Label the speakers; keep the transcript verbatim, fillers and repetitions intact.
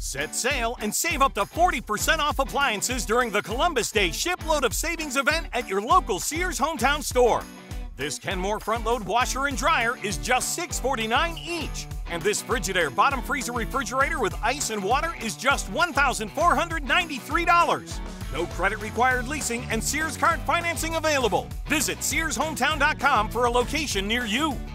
Speaker 1: Set sail and save up to forty percent off appliances during the Columbus Day Shipload of Savings event at your local Sears Hometown store. This Kenmore front-load washer and dryer is just six forty-nine each. And this Frigidaire bottom freezer refrigerator with ice and water is just one thousand four hundred ninety-three dollars. No credit required leasing and Sears card financing available. Visit Sears Hometown dot com for a location near you.